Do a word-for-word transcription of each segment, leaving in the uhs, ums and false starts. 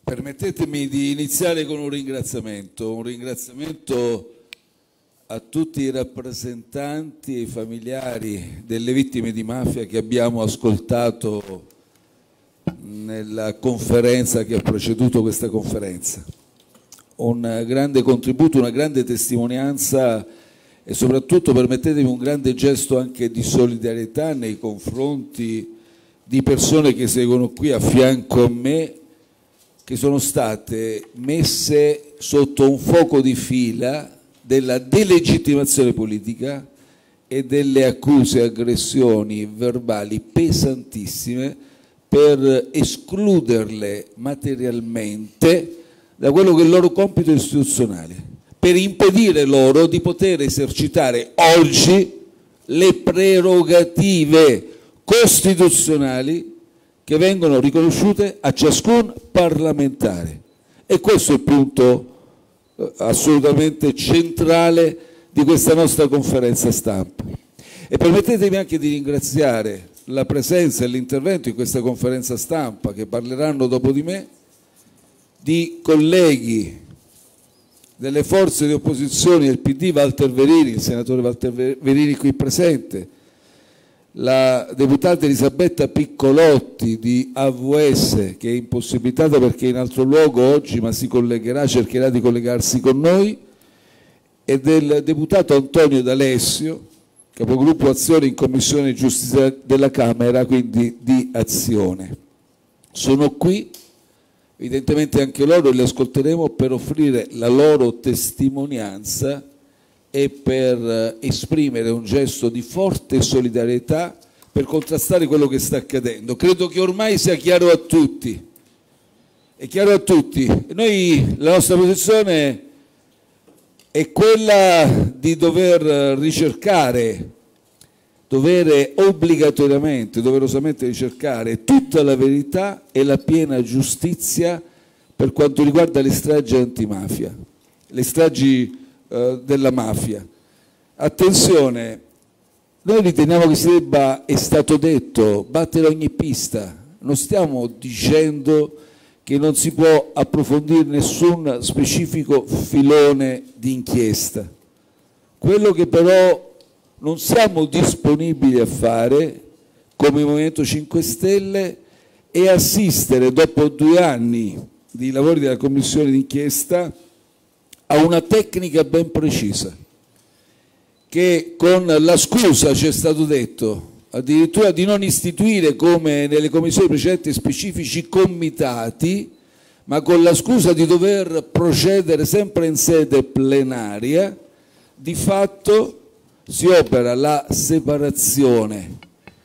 Permettetemi di iniziare con un ringraziamento, un ringraziamento a tutti i rappresentanti e i familiari delle vittime di mafia che abbiamo ascoltato nella conferenza che ha preceduto questa conferenza. Un grande contributo, una grande testimonianza e soprattutto, permettetemi, un grande gesto anche di solidarietà nei confronti di persone che seguono qui a fianco a me, che sono state messe sotto un fuoco di fila della delegittimazione politica e delle accuse e aggressioni verbali pesantissime per escluderle materialmente da quello che è il loro compito istituzionale, per impedire loro di poter esercitare oggi le prerogative costituzionali che vengono riconosciute a ciascun parlamentare. E questo è il punto eh, assolutamente centrale di questa nostra conferenza stampa. E permettetemi anche di ringraziare la presenza e l'intervento in questa conferenza stampa, che parleranno dopo di me, di colleghi delle forze di opposizione del P D, Walter Verini, il senatore Walter Verini qui presente, la deputata Elisabetta Piccolotti di A V S, che è impossibilitata perché è in altro luogo oggi, ma si collegherà, cercherà di collegarsi con noi, e del deputato Antonio D'Alessio, capogruppo Azione in Commissione Giustizia della Camera, quindi di Azione. Sono qui, evidentemente anche loro, e li ascolteremo, per offrire la loro testimonianza e per esprimere un gesto di forte solidarietà per contrastare quello che sta accadendo. Credo che ormai sia chiaro a tutti, è chiaro a tutti. Noi, la nostra posizione è quella di dover ricercare, dovere obbligatoriamente, doverosamente ricercare tutta la verità e la piena giustizia per quanto riguarda le stragi antimafia, le stragi della mafia. Attenzione, noi riteniamo che si debba, è stato detto, battere ogni pista. Non stiamo dicendo che non si può approfondire nessun specifico filone di inchiesta. Quello che però non siamo disponibili a fare come Movimento cinque Stelle è assistere, dopo due anni di lavori della commissione d'inchiesta, a una tecnica ben precisa, che con la scusa, ci è stato detto, addirittura di non istituire come nelle commissioni precedenti specifici comitati, ma con la scusa di dover procedere sempre in sede plenaria, di fatto si opera la separazione,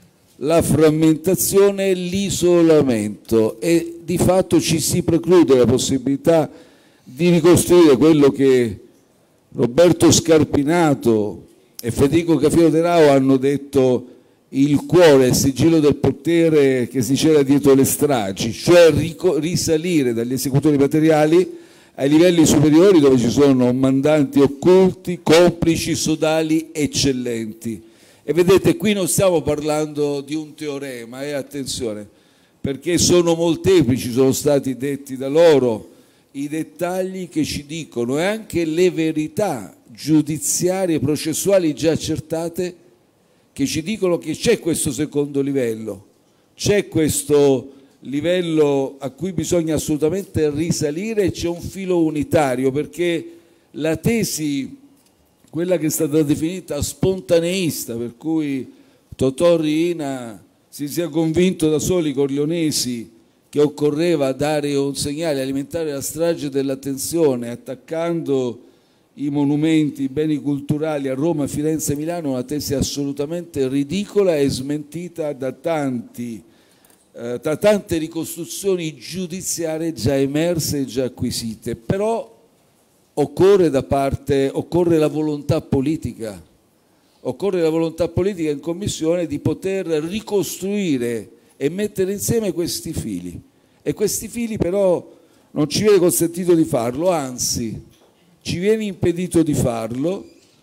la frammentazione e l'isolamento, e di fatto ci si preclude la possibilità di ricostruire quello che Roberto Scarpinato e Federico Cafiero De Rao hanno detto il cuore, il sigillo del potere che si cela dietro le stragi, cioè risalire dagli esecutori materiali ai livelli superiori, dove ci sono mandanti occulti, complici, sodali eccellenti. E vedete, qui non stiamo parlando di un teorema, e eh, attenzione, perché sono molteplici, sono stati detti da loro i dettagli che ci dicono, e anche le verità giudiziarie e processuali già accertate, che ci dicono che c'è questo secondo livello, c'è questo livello a cui bisogna assolutamente risalire, e c'è un filo unitario, perché la tesi, quella che è stata definita spontaneista, per cui Totò Riina si sia convinto da soli corleonesi che occorreva dare un segnale, alimentare la strage dell'attenzione attaccando i monumenti, i beni culturali a Roma, Firenze e Milano, una tesi assolutamente ridicola e smentita da, tanti, eh, da tante ricostruzioni giudiziarie già emerse e già acquisite. Però occorre, da parte, occorre la volontà politica, occorre la volontà politica in Commissione di poter ricostruire e mettere insieme questi fili, e questi fili però non ci viene consentito di farlo, anzi ci viene impedito di farlo,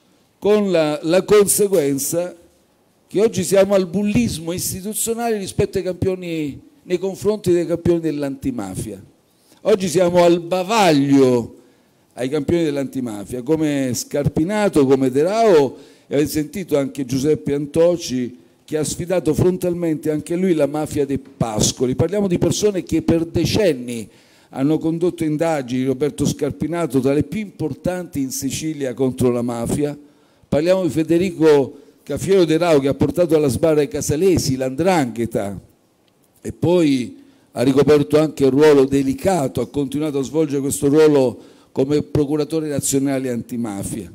con la, la conseguenza che oggi siamo al bullismo istituzionale rispetto ai campioni, nei confronti dei campioni dell'antimafia. Oggi siamo al bavaglio ai campioni dell'antimafia, come Scarpinato, come De Rao, e avete sentito anche Giuseppe Antoci, che ha sfidato frontalmente anche lui la mafia dei Pascoli. Parliamo di persone che per decenni hanno condotto indagini, Roberto Scarpinato, tra le più importanti in Sicilia contro la mafia. Parliamo di Federico Cafiero De Rao, che ha portato alla sbarra i casalesi, l'Andrangheta, e poi ha ricoperto anche un ruolo delicato, ha continuato a svolgere questo ruolo come procuratore nazionale antimafia.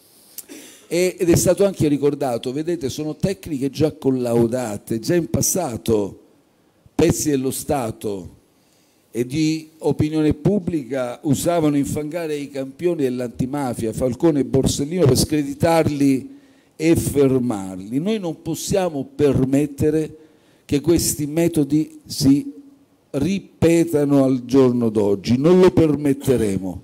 Ed è stato anche ricordato, vedete, sono tecniche già collaudate, già in passato pezzi dello Stato e di opinione pubblica usavano infangare i campioni dell'antimafia, Falcone e Borsellino, per screditarli e fermarli. Noi non possiamo permettere che questi metodi si ripetano al giorno d'oggi, non lo permetteremo.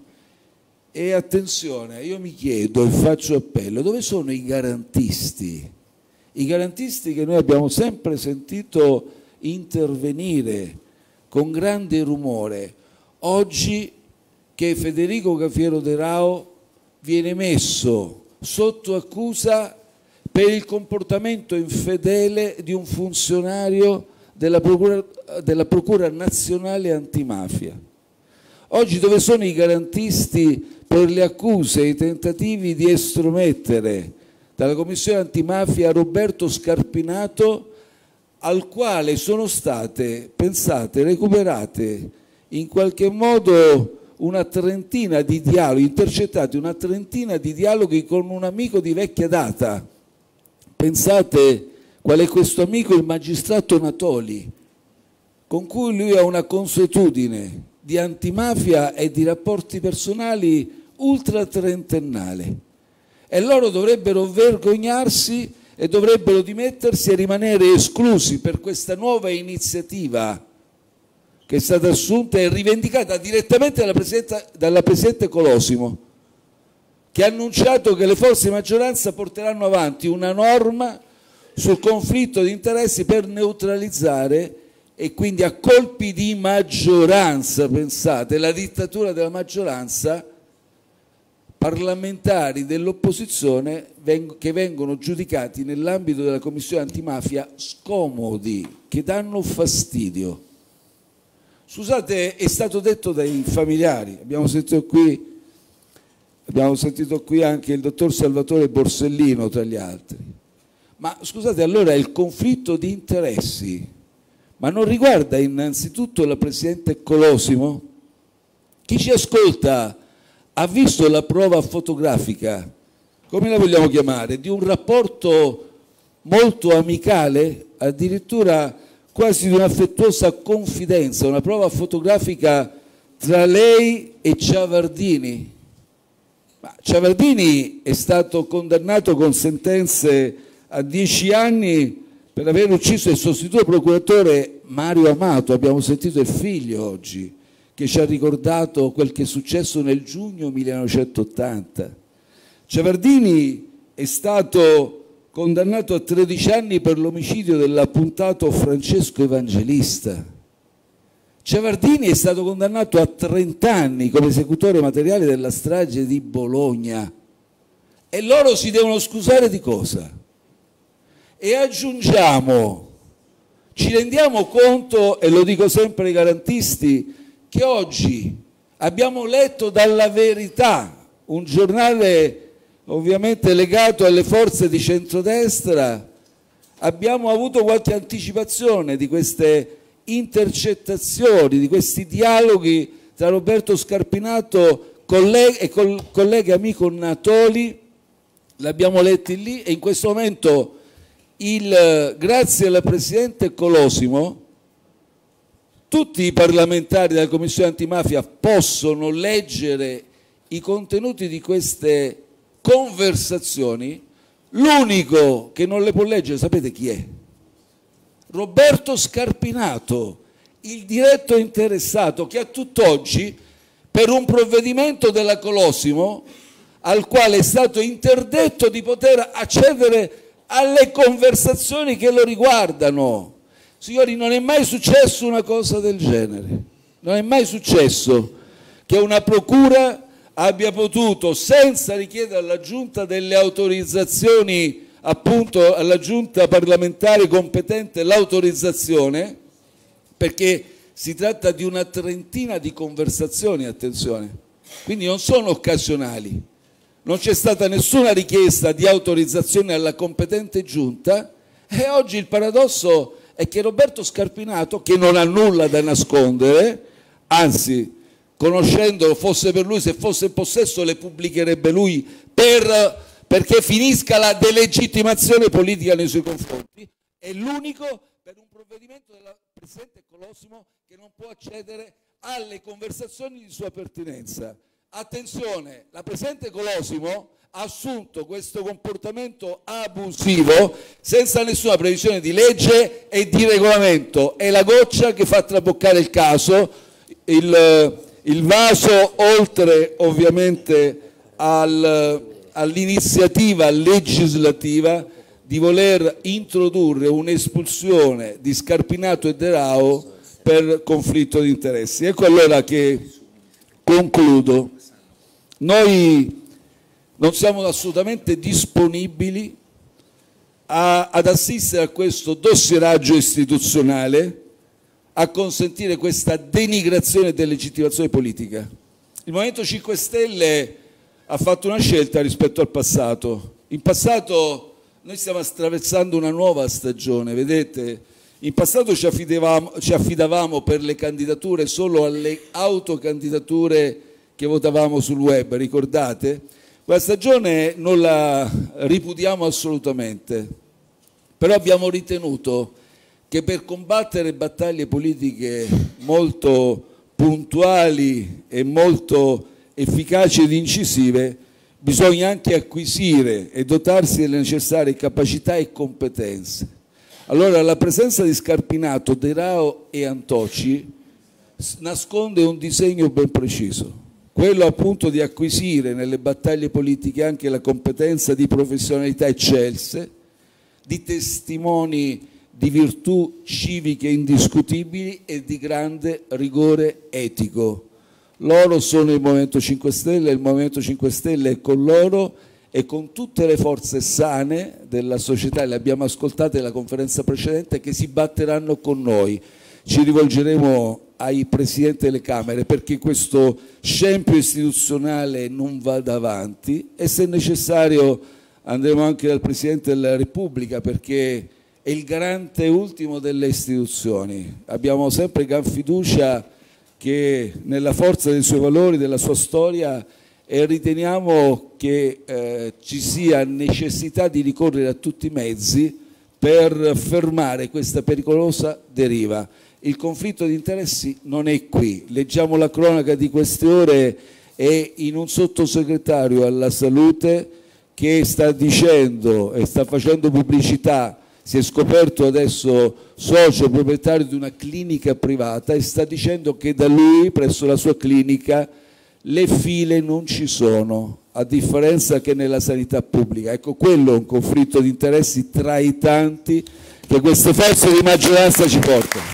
E attenzione, io mi chiedo e faccio appello, dove sono i garantisti? I garantisti che noi abbiamo sempre sentito intervenire con grande rumore. Oggi che Federico Cafiero De Rao viene messo sotto accusa per il comportamento infedele di un funzionario della Procura, della Procura Nazionale Antimafia. Oggi dove sono i garantisti per le accuse e i tentativi di estromettere dalla Commissione Antimafia Roberto Scarpinato, al quale sono state, pensate, recuperate in qualche modo una trentina di dialoghi, intercettati una trentina di dialoghi con un amico di vecchia data. Pensate qual è questo amico, il magistrato Natoli, con cui lui ha una consuetudine di antimafia e di rapporti personali ultra trentennale, e loro dovrebbero vergognarsi e dovrebbero dimettersi e rimanere esclusi per questa nuova iniziativa che è stata assunta e rivendicata direttamente dalla Presidente, dalla Presidente Colosimo, che ha annunciato che le forze di maggioranza porteranno avanti una norma sul conflitto di interessi per neutralizzare, e quindi a colpi di maggioranza, pensate, la dittatura della maggioranza, parlamentari dell'opposizione che vengono giudicati nell'ambito della Commissione Antimafia scomodi, che danno fastidio. Scusate, è stato detto dai familiari, abbiamo sentito qui, abbiamo sentito qui anche il dottor Salvatore Borsellino tra gli altri, ma scusate, allora il conflitto di interessi, ma non riguarda innanzitutto la Presidente Colosimo? Chi ci ascolta ha visto la prova fotografica, come la vogliamo chiamare, di un rapporto molto amicale, addirittura quasi di un'affettuosa confidenza, una prova fotografica tra lei e Ciavardini. Ma Ciavardini è stato condannato con sentenze a dieci anni per aver ucciso il sostituto procuratore Mario Amato. Abbiamo sentito il figlio oggi, che ci ha ricordato quel che è successo nel giugno millenovecentottanta. Ciavardini è stato condannato a tredici anni per l'omicidio dell'appuntato Francesco Evangelista. Ciavardini è stato condannato a trenta anni come esecutore materiale della strage di Bologna. E loro si devono scusare di cosa? E aggiungiamo, ci rendiamo conto, e lo dico sempre ai garantisti, che oggi abbiamo letto dalla Verità, un giornale ovviamente legato alle forze di centrodestra, abbiamo avuto qualche anticipazione di queste intercettazioni, di questi dialoghi tra Roberto Scarpinato e col collega amico Natoli, l'abbiamo letti lì, e in questo momento il, grazie alla Presidente Colosimo, tutti i parlamentari della Commissione Antimafia possono leggere i contenuti di queste conversazioni. L'unico che non le può leggere, sapete chi è? Roberto Scarpinato, il diretto interessato, che a tutt'oggi, per un provvedimento della Colosimo, al quale è stato interdetto di poter accedere alle conversazioni che lo riguardano. Signori, non è mai successo una cosa del genere, Non è mai successo che una procura abbia potuto, senza richiedere alla Giunta delle autorizzazioni, appunto alla Giunta parlamentare competente l'autorizzazione, perché si tratta di una trentina di conversazioni, attenzione, quindi non sono occasionali, non c'è stata nessuna richiesta di autorizzazione alla competente Giunta, e oggi il paradosso è che Roberto Scarpinato, che non ha nulla da nascondere, anzi, conoscendolo, fosse per lui, se fosse in possesso le pubblicherebbe lui per, perché finisca la delegittimazione politica nei suoi confronti, è l'unico per un provvedimento del Presidente Colosimo che non può accedere alle conversazioni di sua pertinenza. Attenzione, la Presidente Colosimo ha assunto questo comportamento abusivo senza nessuna previsione di legge e di regolamento, è la goccia che fa traboccare il caso, il, il vaso, oltre ovviamente al, all'iniziativa legislativa di voler introdurre un'espulsione di Scarpinato e De Rao per conflitto di interessi. Ecco allora che concludo. Noi non siamo assolutamente disponibili a, ad assistere a questo dossieraggio istituzionale, a consentire questa denigrazione e delegittimazione politica. Il Movimento cinque Stelle ha fatto una scelta rispetto al passato. In passato noi stiamo attraversando una nuova stagione, vedete? In passato ci affidavamo, ci affidavamo per le candidature solo alle autocandidature che votavamo sul web, ricordate? Quella stagione non la ripudiamo assolutamente, però abbiamo ritenuto che per combattere battaglie politiche molto puntuali e molto efficaci ed incisive bisogna anche acquisire e dotarsi delle necessarie capacità e competenze. Allora la presenza di Scarpinato, De Rao e Antoci nasconde un disegno ben preciso, quello appunto di acquisire nelle battaglie politiche anche la competenza di professionalità eccelse, di testimoni di virtù civiche indiscutibili e di grande rigore etico. Loro sono il Movimento cinque Stelle, il Movimento cinque Stelle è con loro e con tutte le forze sane della società, le abbiamo ascoltate nella conferenza precedente, che si batteranno con noi. Ci rivolgeremo ai Presidenti delle Camere perché questo scempio istituzionale non vada avanti e se necessario andremo anche dal Presidente della Repubblica perché è il garante ultimo delle istituzioni. Abbiamo sempre gran fiducia che nella forza dei suoi valori, della sua storia, e riteniamo che eh, ci sia necessità di ricorrere a tutti i mezzi per fermare questa pericolosa deriva. Il conflitto di interessi non è qui, leggiamo la cronaca di queste ore e in un sottosegretario alla salute che sta dicendo e sta facendo pubblicità, si è scoperto adesso socio proprietario di una clinica privata e sta dicendo che da lui presso la sua clinica le file non ci sono, a differenza che nella sanità pubblica. Ecco, quello è un conflitto di interessi tra i tanti che queste forze di maggioranza ci portano.